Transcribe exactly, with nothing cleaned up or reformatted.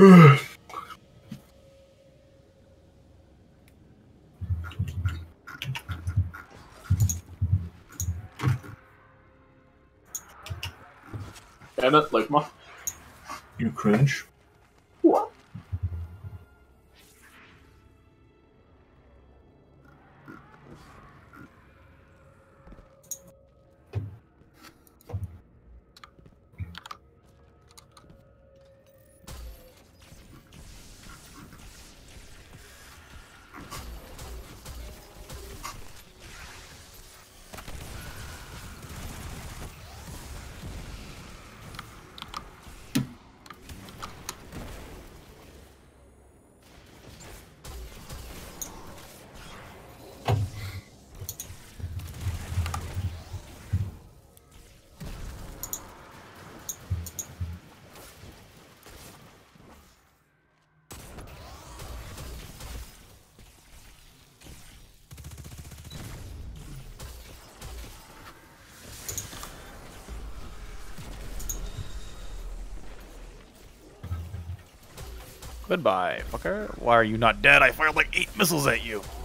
Damn it, Ligma. You cringe. What? Goodbye, fucker. Why are you not dead? I fired like eight missiles at you.